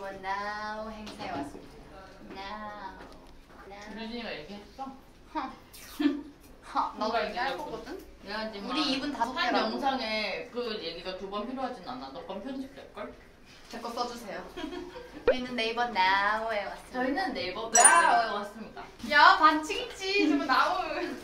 네이버 나우 행사에 왔습니다. 나우. 유진이가 얘기했어? 너가 얘기할 거거든? 미안하지만 우리 입은 5개라고. 한 영상에 그 얘기가 2번 필요하진 않아. 너 건 편집될걸? 제 거 써주세요. 저희는 네이버 나우에 왔습니다. 저희는 네이버 나우에 왔습니다. 야 반칙이지. 저거 나우.